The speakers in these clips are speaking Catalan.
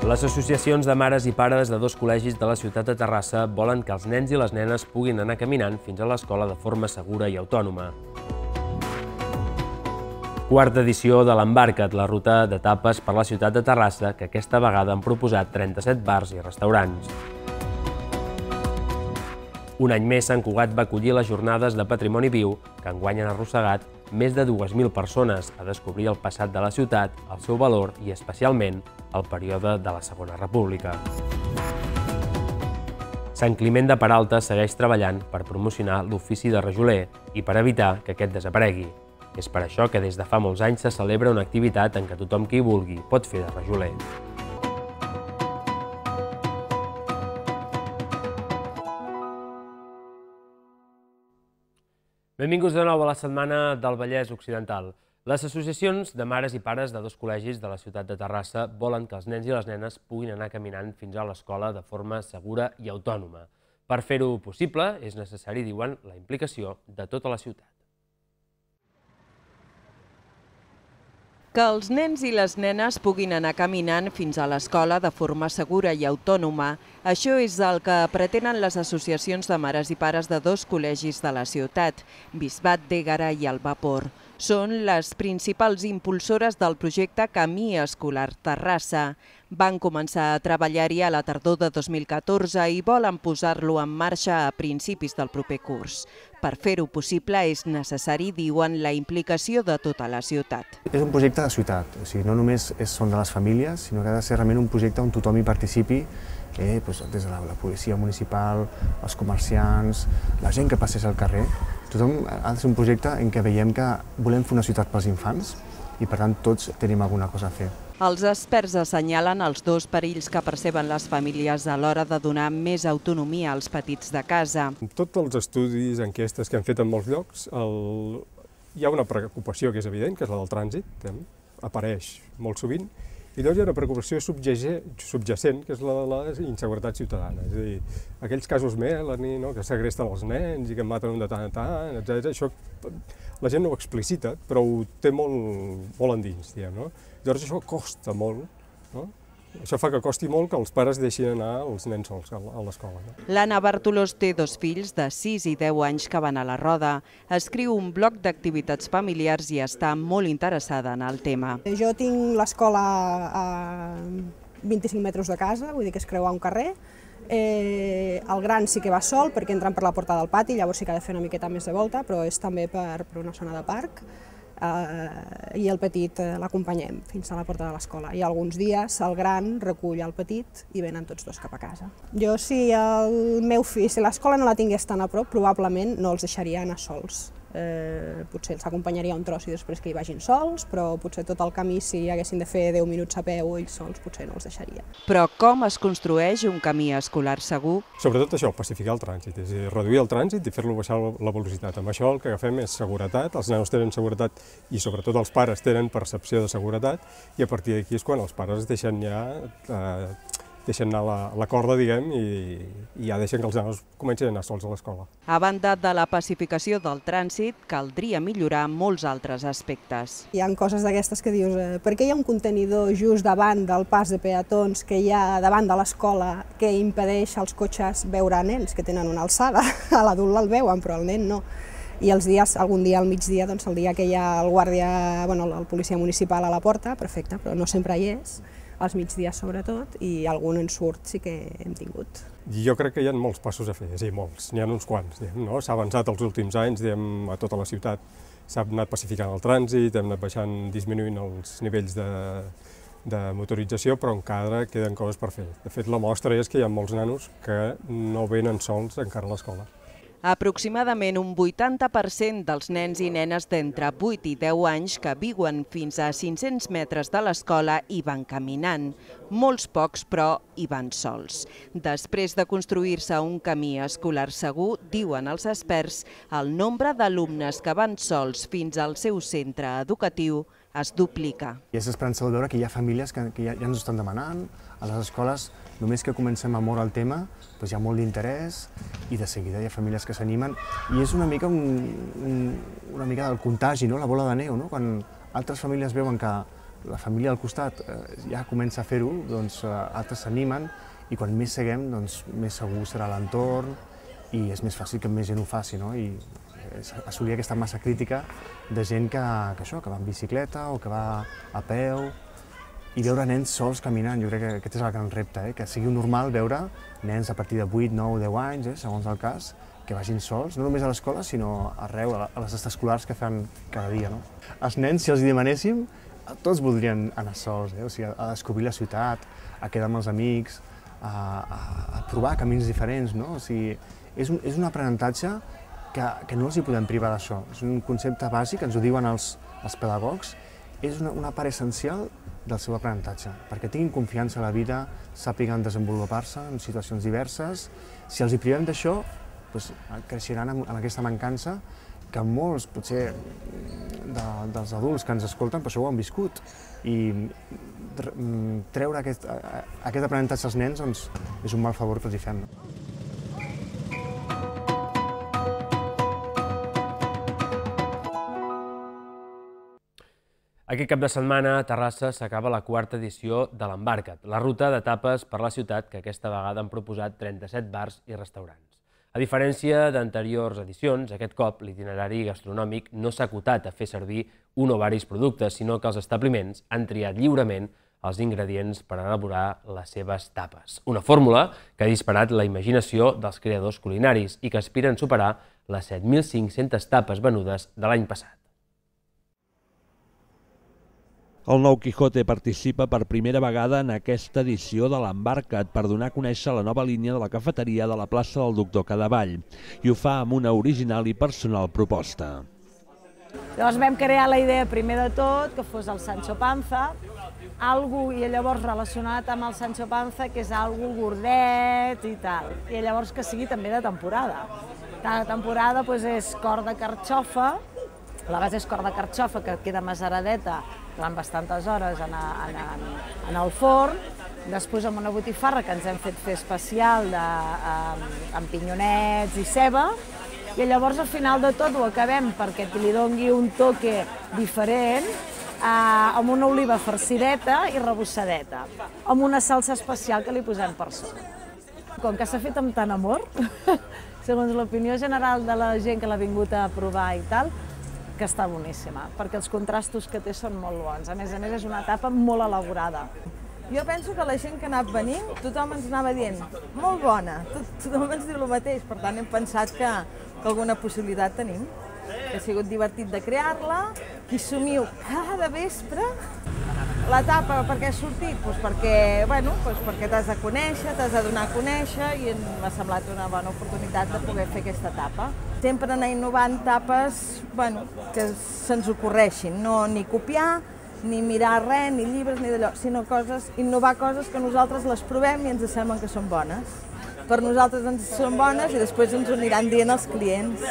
Les associacions de mares i pares de dos col·legis de la ciutat de Terrassa volen que els nens i les nenes puguin anar caminant fins a l'escola de forma segura i autònoma. Quarta edició de l'Embarca't, la ruta d'etapes per la ciutat de Terrassa, que aquesta vegada han proposat 37 bars i restaurants. Un any més, Sant Cugat va acollir les jornades de Patrimoni Viu, que enguany han arrossegat més de 2.000 persones a descobrir el passat de la ciutat, el seu valor i, especialment, el període de la Segona República. Sant Climent de Peralta segueix treballant per promocionar l'ofici de rajoler i per evitar que aquest desaparegui. És per això que des de fa molts anys se celebra una activitat en què tothom que hi vulgui pot fer de rajoler. Benvinguts de nou a la Setmana del Vallès Occidental. Les associacions de mares i pares de dos col·legis de la ciutat de Terrassa volen que els nens i les nenes puguin anar caminant fins a l'escola de forma segura i autònoma. Per fer-ho possible, és necessari, diuen, la implicació de tota la ciutat. Que els nens i les nenes puguin anar caminant fins a l'escola de forma segura i autònoma. Això és el que pretenen les associacions de mares i pares de dos col·legis de la ciutat, Bisbat d'Ègara i el Vapor. Són les principals impulsores del projecte Camí Escolar Terrassa. Van començar a treballar-hi a la tardor de 2014 i volen posar-lo en marxa a principis del proper curs. Per fer-ho possible és necessari, diuen, la implicació de tota la ciutat. És un projecte de ciutat, o sigui, no només són de les famílies, sinó que ha de ser realment un projecte on tothom hi participi, des de la policia municipal, els comerciants, la gent que passés al carrer. Tothom ha de ser un projecte en què veiem que volem fer una ciutat pels infants i, per tant, tots tenim alguna cosa a fer. Els experts assenyalen els dos perills que perceben les famílies a l'hora de donar més autonomia als petits de casa. En tots els estudis, enquestes que han fet en molts llocs, hi ha una preocupació que és evident, que és la del trànsit, apareix molt sovint, i llavors hi ha una preocupació subjacent, que és la de la inseguretat ciutadana. És a dir, aquells casos Melanie, que segresten els nens i que en maten un de tant en tant, etc. Això la gent no ho explicita, però ho té molt endins, diguem, no? Llavors això costa molt, no? Això fa que costi molt que els pares deixin anar els nens sols a l'escola. L'Anna Bartolós té dos fills de 6 i 10 anys que van a la roda. Escriu un blog d'activitats familiars i està molt interessada en el tema. Jo tinc l'escola a 25 metres de casa, vull dir que es creua un carrer. El gran sí que va sol perquè entren per la porta del pati, llavors sí que ha de fer una miqueta més de volta, però és també per una zona de parc. I el petit l'acompanyem fins a la porta de l'escola. I alguns dies el gran recull el petit i venen tots dos cap a casa. Jo, si el meu fill, si l'escola no la tingués tan a prop, probablement no els deixaria anar sols. Potser els acompanyaria un tros i després que hi vagin sols, però potser tot el camí, si haguessin de fer 10 minuts a peu ells sols, potser no els deixaria. Però com es construeix un camí escolar segur? Sobretot això, pacificar el trànsit, és a dir, reduir el trànsit i fer-lo baixar la velocitat. Amb això el que agafem és seguretat, els nanos tenen seguretat i sobretot els pares tenen percepció de seguretat i a partir d'aquí és quan els pares deixen anar la corda, diguem, i ja deixen que els nanos comencin a anar sols a l'escola. A banda de la pacificació del trànsit, caldria millorar molts altres aspectes. Hi ha coses d'aquestes que dius, per què hi ha un contenidor just davant del pas de peatons que hi ha davant de l'escola que impedeix als cotxes veure nens que tenen una alçada? A l'adult el veuen, però el nen no. I els dies, algun dia al migdia, doncs el dia que hi ha el guàrdia, el policia municipal a la porta, perfecte, però no sempre hi és. Als migdies sobretot, i algun ensurt sí que hem tingut. Jo crec que hi ha molts passos a fer, és a dir, molts, n'hi ha uns quants. S'ha avançat els últims anys, a tota la ciutat s'ha anat pacificant el trànsit, hem anat disminuint els nivells de motorització, però encara queden coses per fer. De fet, la mostra és que hi ha molts nanos que no venen sols encara a l'escola. Aproximadament un 80% dels nens i nenes d'entre 8 i 10 anys que viuen fins a 500 metres de l'escola hi van caminant. Molts pocs, però, hi van sols. Després de construir-se un camí escolar segur, diuen els experts, el nombre d'alumnes que van sols fins al seu centre educatiu es duplica. I és esperançador veure que hi ha famílies que ja ens ho estan demanant. A les escoles, només que comencem a moure el tema, hi ha molt d'interès i de seguida hi ha famílies que s'animen. I és una mica del contagi, la bola de neu, quan altres famílies veuen que la família al costat ja comença a fer-ho, doncs altres s'animen i quan més seguem, doncs més segur serà l'entorn i és més fàcil que més gent ho faci, no? I assolir aquesta massa crítica de gent que va en bicicleta o que va a peu i veure nens sols caminant. Jo crec que aquest és el gran repte, que sigui normal veure nens a partir de 8, 9, 10 anys, segons el cas, que vagin sols, no només a l'escola, sinó arreu, a les extraescolars que fan cada dia. Els nens, si els demanéssim, tots voldrien anar sols, o sigui, a descobrir la ciutat, a quedar amb els amics, a provar camins diferents. O sigui, és un aprenentatge que no els hi podem privar d'això. És un concepte bàsic, ens ho diuen els pedagogs, és una part essencial del seu aprenentatge, perquè tinguin confiança a la vida, sàpiguen desenvolupar-se en situacions diverses. Si els hi privem d'això, creixeran amb aquesta mancança que molts, potser, dels adults que ens escolten, per això ho han viscut. I treure aquest aprenentatge als nens és un mal favor que els hi fem. Aquest cap de setmana a Terrassa s'acaba la 4a edició de l'Embarca't, la ruta d'etapes per la ciutat que aquesta vegada han proposat 37 bars i restaurants. A diferència d'anteriors edicions, aquest cop l'itinerari gastronòmic no s'ha acotat a fer servir un o diversos productes, sinó que els establiments han triat lliurement els ingredients per elaborar les seves tapes. Una fórmula que ha disparat la imaginació dels creadors culinaris i que aspiren a superar les 7.500 tapes venudes de l'any passat. El Nou Quijote participa per primera vegada en aquesta edició de l'Embarca't per donar a conèixer la nova línia de la cafeteria de la plaça del Doctor Cadevall i ho fa amb una original i personal proposta. Llavors vam crear la idea primer de tot que fos el Sancho Panza, i llavors relacionat amb el Sancho Panza, que és algo gordet i tal, i llavors que sigui també de temporada. Cada temporada és cor de carxofa, la base és cor de carxofa que queda maceradeta durant bastantes hores en el forn, després amb una botifarra que ens hem fet fer especial amb pinyonets i ceba, i llavors al final de tot ho acabem perquè li doni un toque diferent amb una oliva farcideta i rebossadeta, amb una salsa especial que li posem per sobre. Com que s'ha fet amb tant amor, segons l'opinió general de la gent que l'ha vingut a provar i tal, que està boníssima, perquè els contrastos que té són molt bons. A més, és una tapa molt elaborada. Jo penso que la gent que ha anat venint, tothom ens anava dient, molt bona, tothom ens diu el mateix, per tant hem pensat que alguna possibilitat tenim. Ha sigut divertit de crear-la, qui somiu cada vespre. La tapa, per què ha sortit? Perquè t'has de conèixer, t'has de donar a conèixer i m'ha semblat una bona oportunitat de poder fer aquesta tapa. Sempre anar innovant tapes que se'ns ocorreixin, no ni copiar, ni mirar res, ni llibres, ni d'allò, sinó innovar coses que nosaltres les provem i ens semblen que són bones. Per nosaltres ens són bones i després ens ho aniran dient els clients.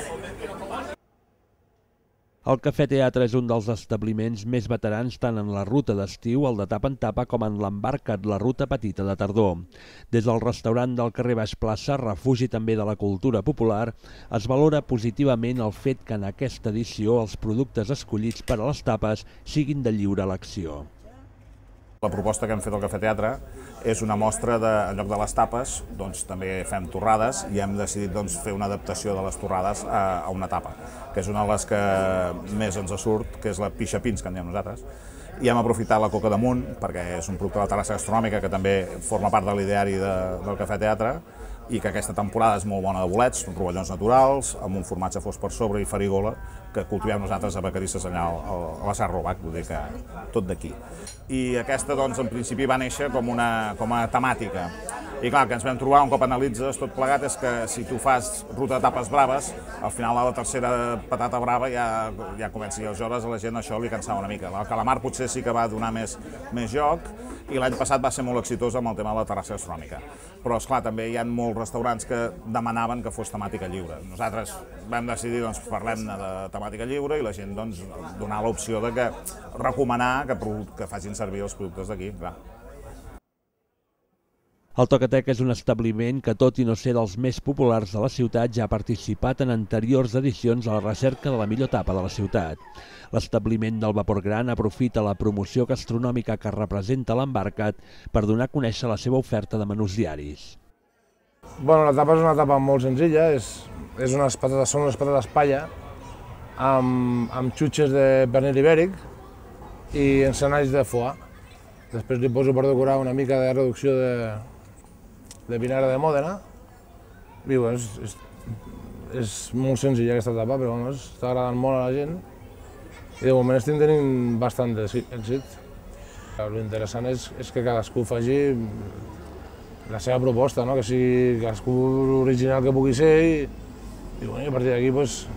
El Cafè Teatre és un dels establiments més veterans tant en la ruta d'estiu, el de tapa en tapa, com en l'Embarca't, la ruta petita de tardor. Des del restaurant del carrer Baix Plaça, refugi també de la cultura popular, es valora positivament el fet que en aquesta edició els productes escollits per a les tapes siguin de lliure elecció. La proposta que hem fet al Cafè Teatre és una mostra de, en lloc de les tapes, també fem torrades i hem decidit fer una adaptació de les torrades a una tapa, que és una de les que més ens surt, que és la pixapins, que en diem nosaltres. I hem aprofitat la coca damunt, perquè és un producte de la terrassa gastronòmica que també forma part de l'ideari del Cafè Teatre, i que aquesta temporada és molt bona de bolets, rovellons naturals, amb un formatge fos per sobre i farigola, que cultivem nosaltres a Vacarisses allà a la Serra Robac, vull dir que tot d'aquí. I aquesta, en principi, va néixer com a temàtica. I clar, el que ens vam trobar un cop analitzes tot plegat és que si tu fas ruta de tapes braves, al final a la tercera patata brava ja comença, i aleshores a la gent això li cansava una mica. El calamar potser sí que va donar més joc, i l'any passat va ser molt exitós amb el tema de la terrassa gastronòmica. Però, esclar, també hi ha molts restaurants que demanaven que fos temàtica lliure. Nosaltres vam decidir, parlem-ne de temàtica lliure i la gent donar l'opció de recomanar que facin servir els productes d'aquí. El Tocateca és un establiment que, tot i no ser dels més populars de la ciutat, ja ha participat en anteriors edicions a la recerca de la millor tapa de la ciutat. L'establiment del Vapor Gran aprofita la promoció gastronòmica que representa l'Embarcat per donar a conèixer la seva oferta de menús diaris. Bueno, la tapa és una tapa molt senzilla, són unes patates palla amb xutxes de pernil ibèric i encenalls de foie. Després li poso per decorar una mica de reducció de vinagre de Mòdena. I bueno, és molt senzilla aquesta tapa, però està agradant molt a la gent i de moment estem tenint bastant èxit. L'interessant és que cadascú faci la seva proposta, que sigui cadascú original que pugui ser i a partir d'aquí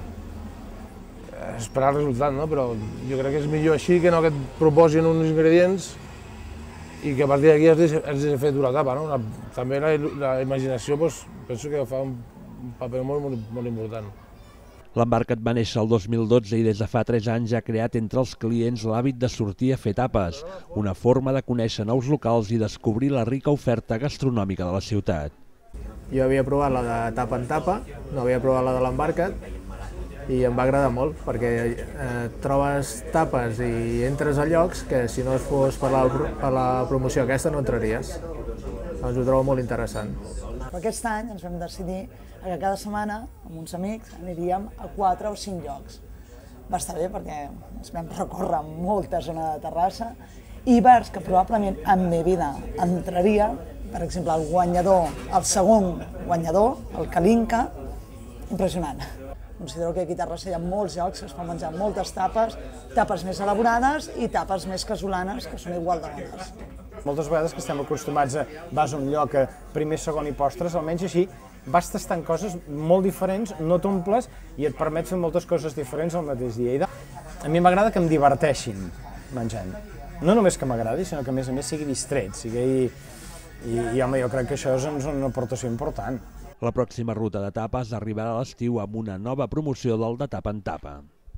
esperar el resultat, però jo crec que és millor així que no que et proposin uns ingredients i que a partir d'aquí has de fer dur la tapa. També la imaginació penso que fa un paper molt important. L'Embarcat va néixer el 2012 i des de fa 3 anys ha creat entre els clients l'hàbit de sortir a fer tapes, una forma de conèixer nous locals i descobrir la rica oferta gastronòmica de la ciutat. Jo havia provat la de tapa en tapa, no havia provat la de l'Embarcat, i em va agradar molt, perquè trobes tapes i entres a llocs que si no fos per la promoció aquesta no entraries. Doncs ho trobo molt interessant. Aquest any ens vam decidir que cada setmana, amb uns amics, aniríem a 4 o 5 llocs. Va estar bé perquè ens vam recórrer molta zona de Terrassa i bars que probablement en la meva vida entraria, per exemple, el guanyador, el segon guanyador, el Kalinka, impressionant. Considero que aquí a Terrassa hi ha molts llocs que es fan menjar moltes tapes més elaborades i tapes més casolanes, que són igual de bones. Moltes vegades que estem acostumats a vas a un lloc a primer, segon i postres, almenys així vas tastant coses molt diferents, no t'omples i et permet fer moltes coses diferents al mateix dia. A mi m'agrada que em diverteixin menjant. No només que m'agradi, sinó que a més sigui distret. I home, jo crec que això és una aportació important. La pròxima ruta de tapes arribarà a l'estiu amb una nova promoció del de tapa en tapa.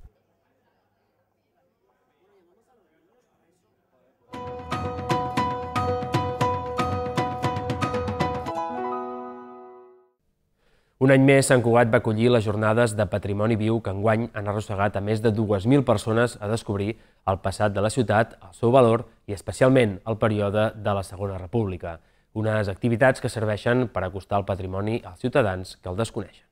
Un any més, Sant Cugat va acollir les jornades de Patrimoni Viu que enguany han arrossegat a més de 2.000 persones a descobrir el passat de la ciutat, el seu valor i especialment el període de la Segona República. Unes activitats que serveixen per acostar el patrimoni als ciutadans que el desconeixen.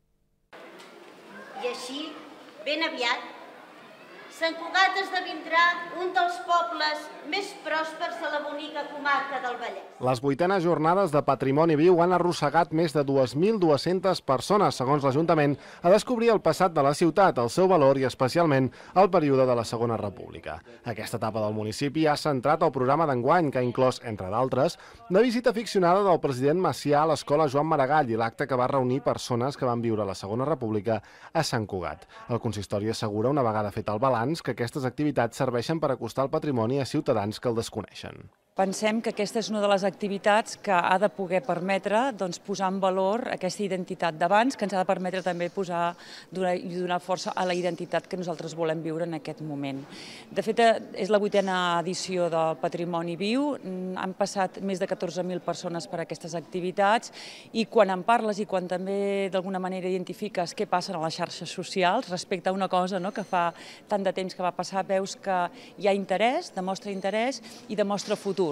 I així, ben aviat, Sant Cugat esdevindrà un dels pobles més pròspers de la bonica comarca del Vallès. Les 8enes jornades de Patrimoni Viu han arrossegat més de 2.200 persones, segons l'Ajuntament, a descobrir el passat de la ciutat, el seu valor i especialment el període de la Segona República. Aquesta etapa del municipi ha centrat el programa d'enguany, que ha inclòs, entre d'altres, la visita ficcionada del president Macià a l'Escola Joan Maragall i l'acte que va reunir persones que van viure la Segona República a Sant Cugat. El consistori assegura, una vegada fet el balanç, que aquestes activitats serveixen per acostar el patrimoni a ciutadans que el desconeixen. Pensem que aquesta és una de les activitats que ha de poder permetre posar en valor aquesta identitat d'abans, que ens ha de permetre també donar força a la identitat que nosaltres volem viure en aquest moment. De fet, és la 8a edició del Patrimoni Viu, han passat més de 14.000 persones per aquestes activitats i quan en parles i quan també d'alguna manera identifiques què passa a les xarxes socials respecte a una cosa que fa tant de temps que va passar, veus que hi ha interès, demostra interès i demostra futur.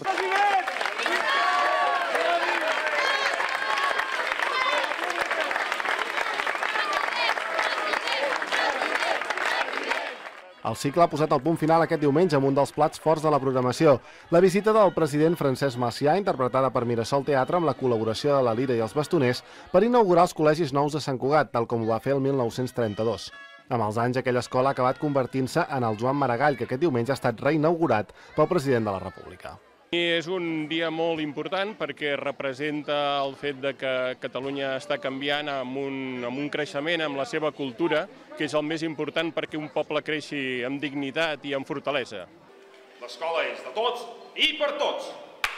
El cicle ha posat el punt final aquest diumenge amb un dels plats forts de la programació, la visita del president Francesc Macià, interpretada per Mirasol Teatre amb la col·laboració de la Lira i els Bastoners, per inaugurar els col·legis nous de Sant Cugat, tal com ho va fer el 1932. Amb els anys, aquella escola ha acabat convertint-se en el Joan Maragall, que aquest diumenge ha estat reinaugurat pel president de la República. És un dia molt important perquè representa el fet que Catalunya està canviant amb un creixement, amb la seva cultura, que és el més important perquè un poble creixi amb dignitat i amb fortalesa. L'escola és de tots i per tots.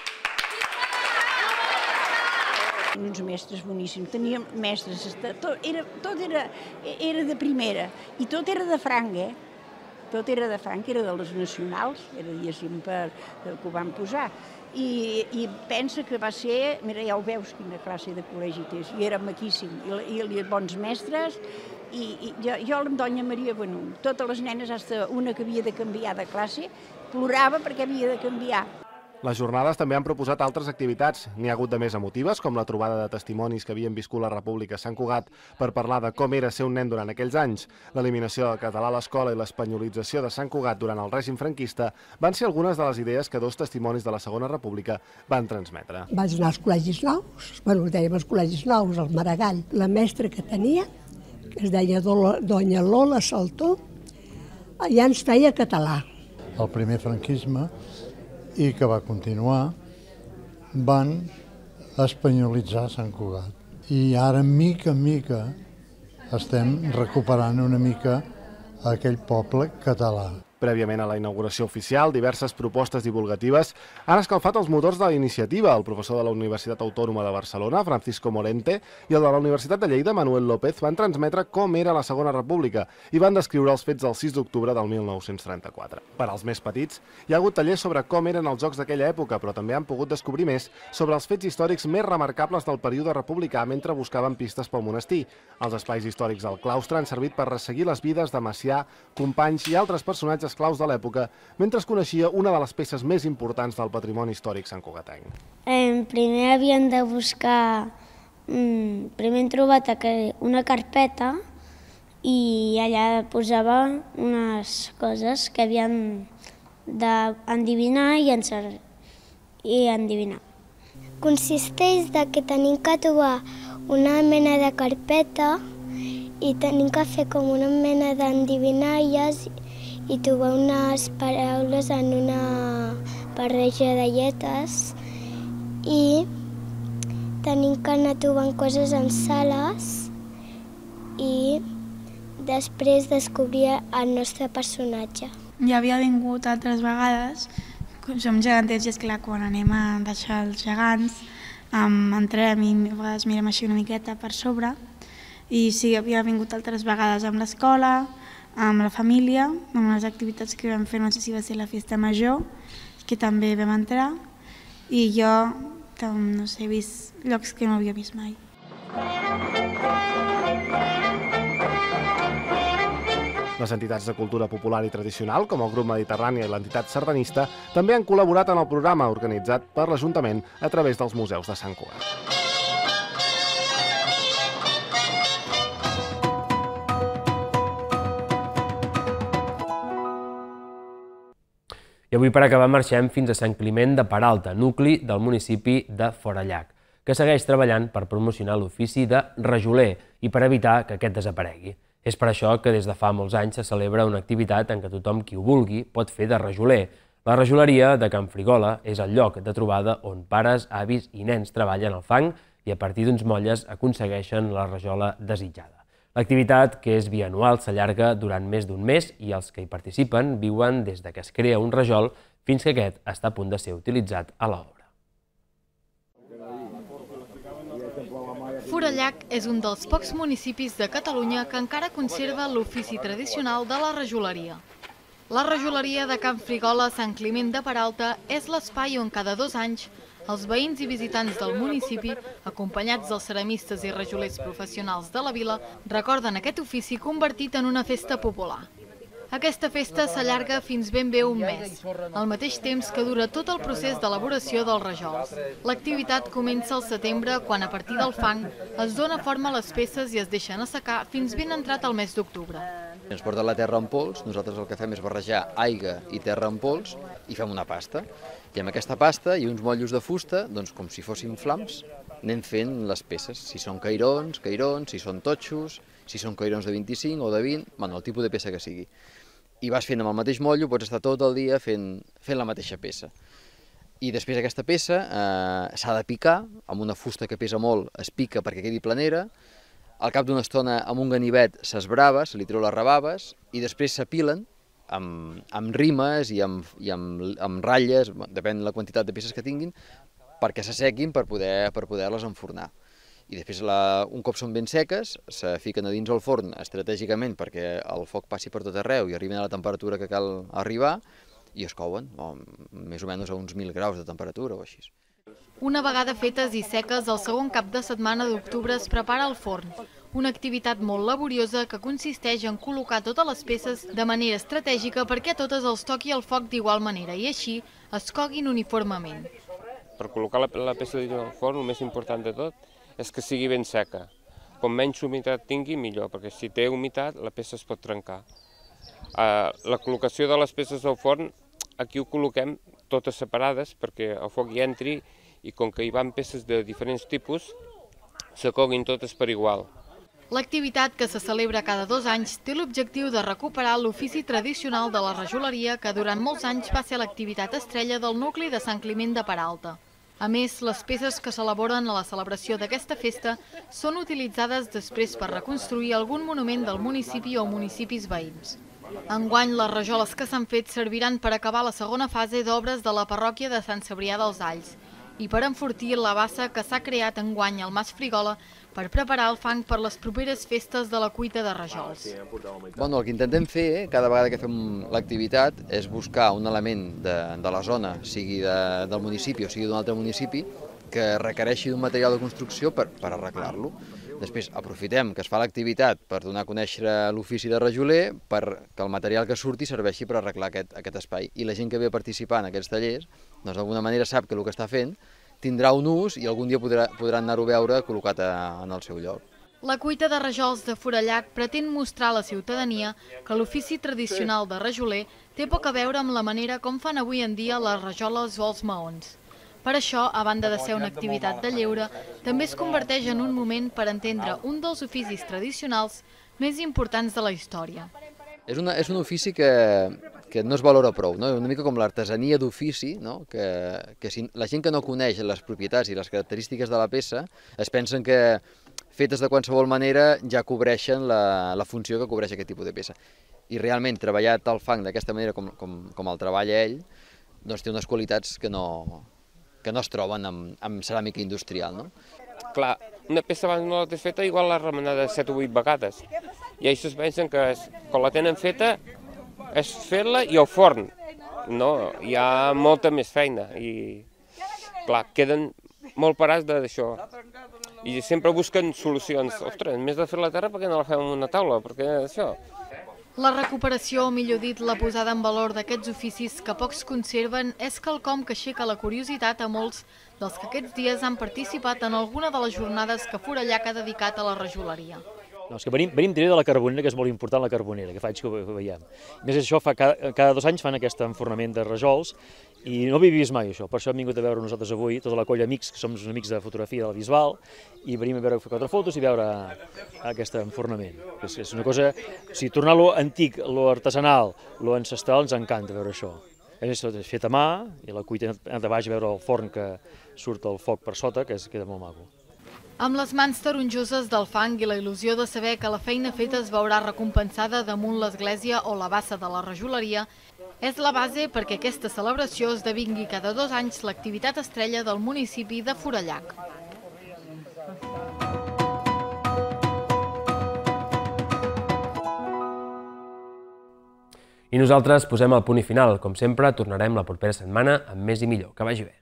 Uns mestres boníssims, teníem mestres, tot era de primera i tot era de franc, Tot era de franc, era de les nacionals, era diguéssim que ho van posar. i pensa que va ser, mira, ja ho veus quina classe de col·legi és, i era maquíssim, i bons mestres, i jo amb Doña Maria Benum, totes les nenes, fins una que havia de canviar de classe, plorava perquè havia de canviar. Les jornades també han proposat altres activitats. N'hi ha hagut de més emotives, com la trobada de testimonis que havien viscut la República a Sant Cugat per parlar de com era ser un nen durant aquells anys. L'eliminació del català a l'escola i l'espanyolització de Sant Cugat durant el règim franquista van ser algunes de les idees que dos testimonis de la Segona República van transmetre. Vaig anar als col·legis nous, dèiem els col·legis nous, al Maragall. La mestra que tenia, que es deia Doña Lola Saltó, ja ens feia català. El primer franquisme i que va continuar, van espanyolitzar Sant Cugat. I ara, mica en mica, estem recuperant una mica aquell poble català. Prèviament a la inauguració oficial, diverses propostes divulgatives han escalfat els motors de la iniciativa. El professor de la Universitat Autònoma de Barcelona, Francisco Morente, i el de la Universitat de Lleida, Manuel López, van transmetre com era la Segona República i van descriure els fets del 6 d'octubre del 1934. Per als més petits, hi ha hagut tallers sobre com eren els jocs d'aquella època, però també han pogut descobrir més sobre els fets històrics més remarcables del període republicà mentre buscaven pistes pel monestir. Els espais històrics del claustre han servit per resseguir les vides de Macià, Companys i altres personatges claus de l'època, mentre es coneixia una de les peces més importants del patrimoni històric santcugatenc. Primer havien de buscar... Primer hem trobat una carpeta i allà posava unes coses que havien d'endevinar i endevinar. Consisteix que tenim que trobar una mena de carpeta i tenim que fer com una mena d'endevinalles i trobar unes paraules en una barreja de lletres i tenim que anar trobant coses en sales i després descobrir el nostre personatge. Ja havia vingut altres vegades, som geganters i esclar, quan anem a deixar els gegants entrem i a vegades mirem així una miqueta per sobre i sí, havia vingut altres vegades amb l'escola, amb la família, amb les activitats que vam fer, no sé si va ser la festa major, que també vam entrar, i jo, no sé, he vist llocs que no havia vist mai. Les entitats de cultura popular i tradicional, com el Grup Mediterrània i l'entitat sardanista, també han col·laborat en el programa organitzat per l'Ajuntament a través dels museus de Sant Cugat. I avui, per acabar, marxem fins a Sant Climent de Peralta, nucli del municipi de Forallac, que segueix treballant per promocionar l'ofici de rajoler i per evitar que aquest desaparegui. És per això que des de fa molts anys se celebra una activitat en què tothom qui ho vulgui pot fer de rajoler. La rajoleria de Can Frigola és el lloc de trobada on pares, avis i nens treballen el fang i a partir d'uns molles aconsegueixen la rajola desitjada. L'activitat, que és bianual, s'allarga durant més d'un mes i els que hi participen viuen des que es crea un rajol fins que aquest està a punt de ser utilitzat a l'obra. Forallac és un dels pocs municipis de Catalunya que encara conserva l'ofici tradicional de la rajoleria. La rajoleria de Can Frigola a Sant Climent de Peralta és l'espai on cada 2 anys els veïns i visitants del municipi, acompanyats dels ceramistes i rajolers professionals de la vila, recorden aquest ofici convertit en una festa popular. Aquesta festa s'allarga fins ben bé un mes, al mateix temps que dura tot el procés d'elaboració dels rajols. L'activitat comença al setembre, quan a partir del fang es dona forma a les peces i es deixen assecar fins ben entrat el mes d'octubre. Ens porten la terra en pols, nosaltres el que fem és barrejar aigua i terra en pols i fem una pasta. I amb aquesta pasta i uns motllos de fusta, doncs com si fossin flams, anem fent les peces. Si són cairons, si són totxos, si són cairons de 25 o de 20, bueno, el tipus de peça que sigui. I vas fent amb el mateix motllo, pots estar tot el dia fent la mateixa peça. I després aquesta peça s'ha de picar, amb una fusta que pesa molt es pica perquè quedi planera, al cap d'una estona amb un ganivet s'esbrava, se li treu les rebaves i després s'apilen amb rimes i amb ratlles, depèn de la quantitat de peces que tinguin, perquè s'assequin per poder-les enfornar. I després, un cop són ben seques, se fiquen a dins el forn estratègicament perquè el foc passi per tot arreu i arribin a la temperatura que cal arribar, i es couen, més o menys a uns 1.000 graus de temperatura o així. Una vegada fetes i seques, el segon cap de setmana d'octubre es prepara el forn. Una activitat molt laboriosa que consisteix en col·locar totes les peces de manera estratègica perquè a totes els toqui el foc d'igual manera i així es coguin uniformement. Per col·locar la peça dins del forn, el més important de tot és que sigui ben seca. Com menys humitat tingui, millor, perquè si té humitat, la peça es pot trencar. La col·locació de les peces del forn, aquí ho col·loquem totes separades perquè el foc hi entri i com que hi van peces de diferents tipus, se coguin totes per igual. L'activitat, que se celebra cada 2 anys, té l'objectiu de recuperar l'ofici tradicional de la rajoleria que durant molts anys va ser l'activitat estrella del nucli de Sant Climent de Peralta. A més, les peces que s'elaboren a la celebració d'aquesta festa són utilitzades després per reconstruir algun monument del municipi o municipis veïns. Enguany, les rajoles que s'han fet serviran per acabar la segona fase d'obres de la parròquia de Sant Cebrià dels Alls i per enfortir la bassa que s'ha creat enguany al Mas Frigola per preparar el fang per les properes festes de la cuita de rajols. El que intentem fer cada vegada que fem l'activitat és buscar un element de la zona, sigui del municipi o sigui d'un altre municipi, que requereixi d'un material de construcció per arreglar-lo. Després aprofitem que es fa l'activitat per donar a conèixer l'ofici de rajoler perquè el material que surti serveixi per arreglar aquest espai. I la gent que ve a participar en aquests tallers, doncs d'alguna manera sap que el que està fent tindrà un ús i algun dia podran anar-ho a veure col·locat en el seu lloc. La cuita de rajols de Forallac pretén mostrar a la ciutadania que l'ofici tradicional de rajoler té poc a veure amb la manera com fan avui en dia les rajoles o els maons. Per això, a banda de ser una activitat de lleure, també es converteix en un moment per entendre un dels oficis tradicionals més importants de la història. És un ofici que no es valora prou, una mica com l'artesania d'ofici, que la gent que no coneix les propietats i les característiques de la peça es pensen que fetes de qualsevol manera ja cobreixen la funció que cobreix aquest tipus de peça. I realment treballat el fang d'aquesta manera com el treballa ell, doncs té unes qualitats que no es troben amb ceràmica industrial. Clar, una peça abans no la tens feta, igual l'has remenada 7 o 8 vegades. I ells es pensen que quan la tenen feta és fer-la i al forn. No, hi ha molta més feina i, clar, queden molt parats d'això. I sempre busquen solucions. Ostres, en més de fer la terra, per què no la fem en una taula? Per què això? La recuperació, o millor dit, la posada en valor d'aquests oficis que pocs conserven és quelcom que aixeca la curiositat a molts dels que aquests dies han participat en alguna de les jornades que Forallac ha dedicat a la rajoleria. És que venim de la Carbonera, que és molt important la Carbonera, que faig que ho veiem. A més, això cada 2 anys fan aquest enfornament de rajols i no havia vist mai això, per això hem vingut a veure nosaltres avui, tota la colla amics, que som uns amics de fotografia de la Bisbal, i venim a veure 4 fotos i veure aquest enfornament. És una cosa, si tornar lo antic, lo artesanal, lo ancestral, ens encanta veure això. És fet a mà, i la cuita de baix, veure el forn que surt el foc per sota, que queda molt maco. Amb les mans taronjoses del fang i la il·lusió de saber que la feina feta es veurà recompensada damunt l'església o la bassa de la rajoleria, és la base perquè aquesta celebració esdevingui cada 2 anys l'activitat estrella del municipi de Forallac. I nosaltres posem el punt i final. Com sempre, tornarem la propera setmana amb més i millor. Que vagi bé.